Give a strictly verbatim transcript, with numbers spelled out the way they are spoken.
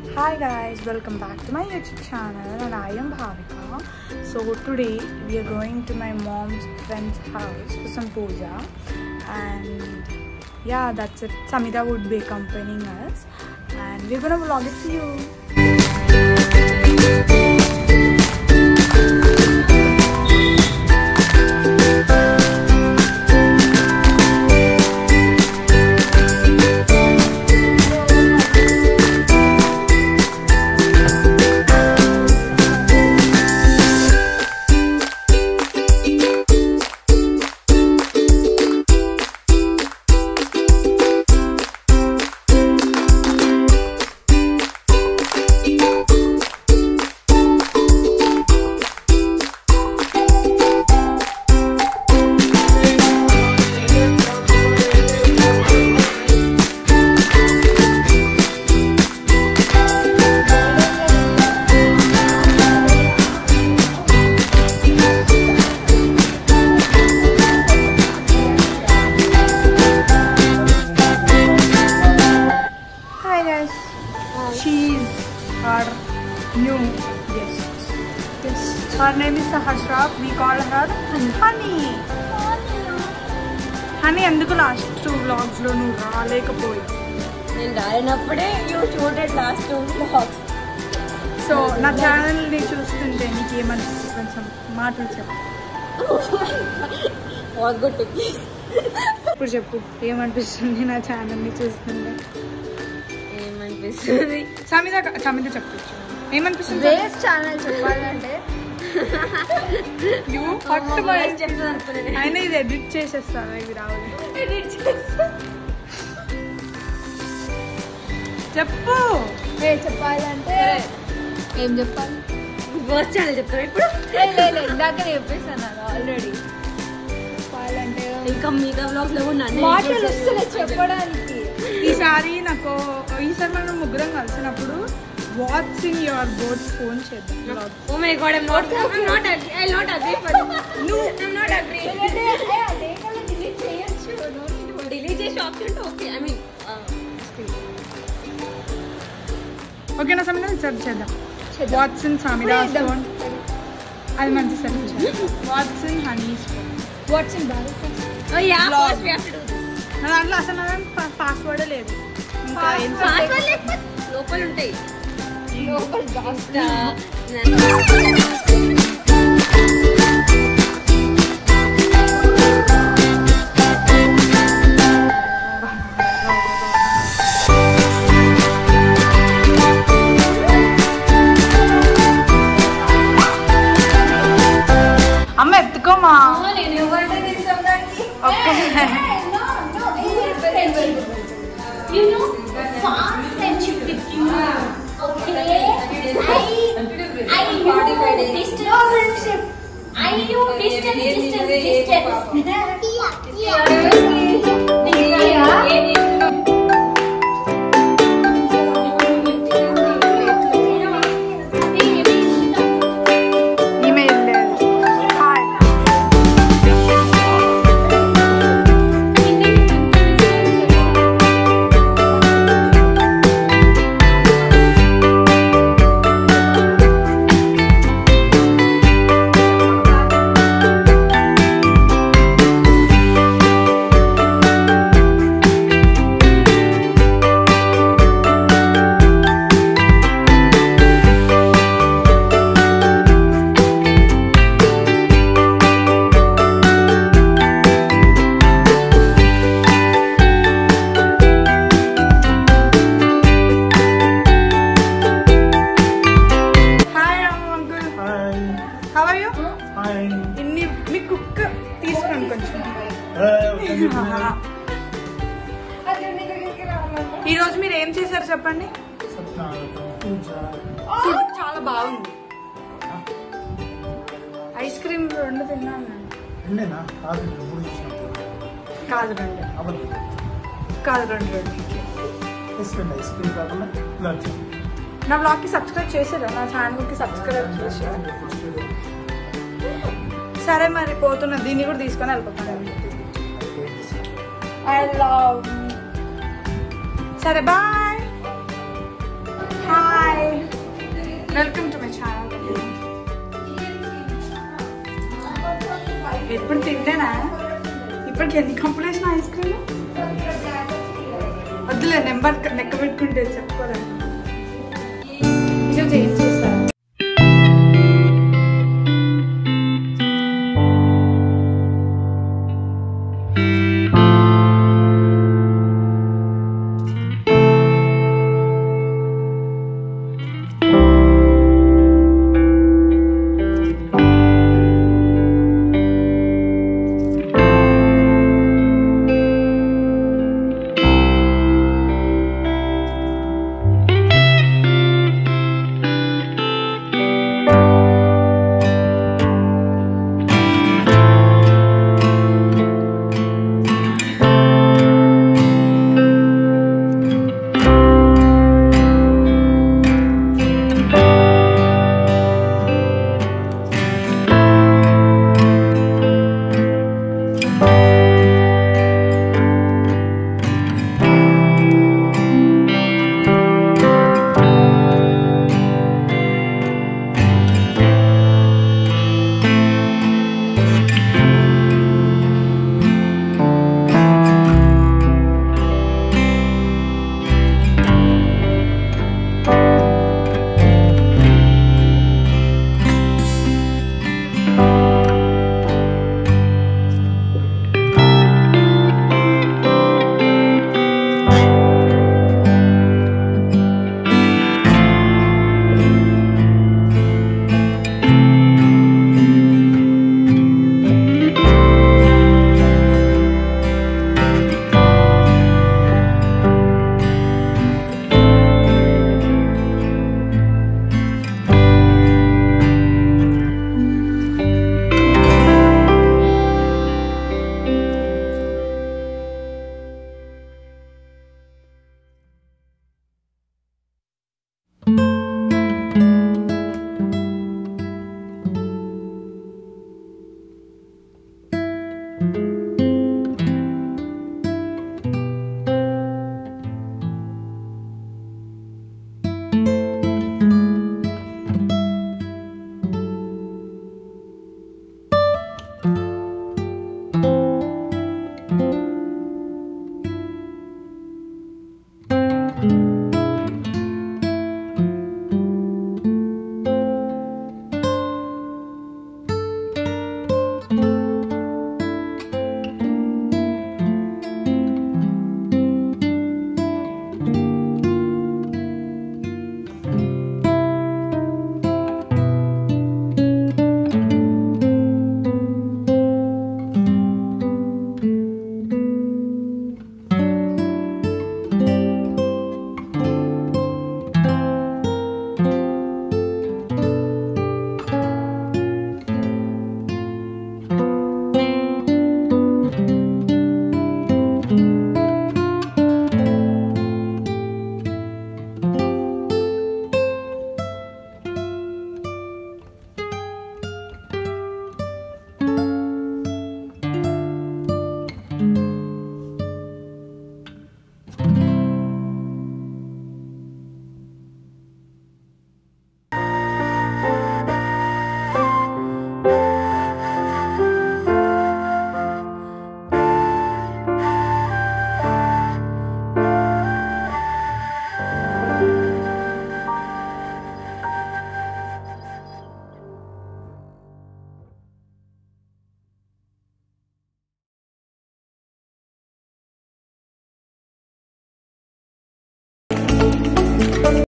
Hi guys, welcome back to my YouTube channel and I am Bhavika. So today we are going to my mom's friend's house for some puja and yeah, that's it. Samita would be accompanying us and we're gonna vlog it for you. New guest. Yes. Her name is Sahasra. We call her Honey. Honey, ఎందుకు last two vlogs లో నువ్వు రాలేకపోయి? నేను రాయినప్పుడే you shooted last two vlogs. So నా channel ని చూస్తుంటే నీకు ఏమనిపిస్తుంది? కొంచెం మాటలు చెప్పు. ఇప్పుడు చెప్పు ఏమనిపిస్తుంది నా ఛానల్ ని చూస్తుంటే? ఏమనిపిస్తుంది? సమిత సమిత చెప్పచ్చు. ఏమనిపిస్తుంది? రేస్ ఛానల్ చెప్పాలంటే అయినా ఇది ఎడిట్ చేసేస్తాను. ఇవి రావాలి ఎడిట్ చేస్తా. చెప్పు. చెప్పాలంటే ఏం చెప్పాలి? రేస్ ఛానల్ చెప్తాను ఇప్పుడు. ఇందాక చెప్పేసాను ఆల్రెడీ. చెప్పాలంటే ఇంకా మిగతా వ్లాగ్స్ లో మాటలు వస్తుంది చెప్పడానికి. ఈసారి నాకు ఈసారి మనం ముగ్గురం కలిసినప్పుడు what's in your boards phone చేద్దాం. Oh my god, I am not I am not agree I not agree for ను ఐ యామ్ నాట్ అగ్రీ. అదే కల డిలీట్ చేయొచ్చు. నో డిలీట్ చేసే ఆప్షన్ ఓకే. ఐ మీన్ ఓకేనా సమిత? సెర్చ్ చేద్దాం. What's in సమితాస్ phone. అది మంచి సెర్చ్. వాట్స్ ఇన్ హనీస్ phone. What's in Bharat. Oh yeah, first we have to do this. నా దాంట్లో అసలు నా పాస్వర్డ్ లేదు. ఇంకా ఏం పాస్వర్డ్ లేకపోతే లోపల ఉంటాయి. లోపల దాస్తా. అమ్మ ఎత్తుకోమా. You know, fast friendship with you. Okay, I, I knew distance friendship. I knew distance, distance, distance. Yeah, yeah. ఈ రోజు మీరు ఏం చేశారు చెప్పండి? చాలా బాగుంది. ఐస్ క్రీమ్ రెండు తిన్నాను. కాదు రెండు కాదు రెండు రెండు నా బ్లాగ్ కి సబ్స్క్రైబ్ చేసారా? నా ఛానల్ కి సబ్స్క్రైబ్ చేసారా? సరే మరి పోతున్నా. దీన్ని కూడా తీసుకొని వెళ్ళిపోతాను. I love. Say bye. Hi. Welcome to my channel. ఎప్పుడు తింటేనా ఇప్పటికి ఎన్ని కంప్లీషన్ ఐస్ క్రీమ్ వద్దులే నెంబర్ లెక్క పెట్టుకుంటే చెప్పుకోలేదు.